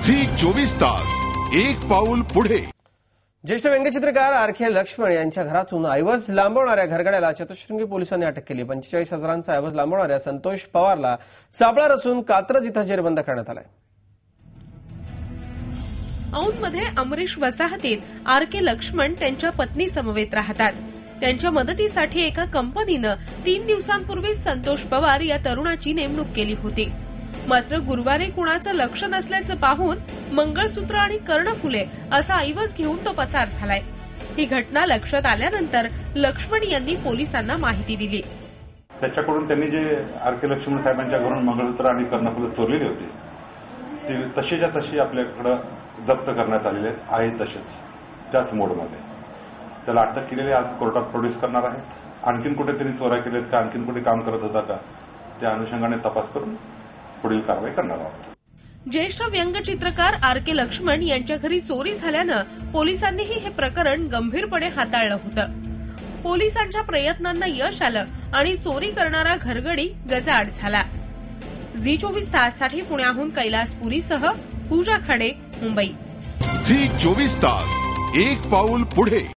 झी24 तास एक पाऊल पुढे। ज्येष्ठ व्यंगचित्रकार आर.के. लक्ष्मण यांच्या घरातून ऐवज लांबवणाऱ्या घरगड्याला चतुश्रृंगी पोलिसांनी अटक केली। 45,000चा ऐवज लांबवणाऱ्या संतोष पवारला सापळा रचून कात्रज इथं जेरबंद करण्यात आलाय। औंधमध्ये अमरीश वसाहतीत आर.के. लक्ष्मण त्यांच्या पत्नी समवेत राहतात। त्यांच्या मदतीसाठी एका कंपनीनं 3 दिवसांपूर्वी संतोष पवार या तरुणाची नेमणूक केली होती। मात्र गुरुवारी कुणाचं लक्ष नसल्याचं पाहून मंगळसूत्र आणि कर्णफुले असा ऐवज घेऊन तो पसार झालाय। ही घटना लक्षात आल्यानंतर लक्ष्मण यांनी पोलिसांना माहिती दिली। त्याच्याकडून त्यांनी जे आर.के. लक्ष्मण साहेबांच्या घरून मंगळसूत्र आणि कर्णफुले चोरलेली होती ती तशीच्या तशी आपल्याकडे जप्त करण्यात आलेले आहे। तसेच त्याच मोडमध्ये त्याला अटक केलेली आज कोर्टात प्रोड्यूस करणार आहे। आणखीन कुठे त्यांनी चोऱ्या केल्यात का, आणखीन कुठे काम करत होता का, त्या अनुषंगाने तपास करून पुढील कारवाई करणार आहोत। ज्येष्ठ व्यंगचित्रकार आर.के. लक्ष्मण यांच्या घरी चोरी झाल्यानं पोलिसांनीही हे प्रकरण गंभीरपणे हाताळलं होतं। पोलिसांच्या प्रयत्नांना यश आलं आणि चोरी करणारा घरगडी गजाआड झाला। झी24 ताससाठी पुण्याहून कैलास पुरीसह पूजा खाडे, मुंबई। झी24 तास एक पाऊल पुढे।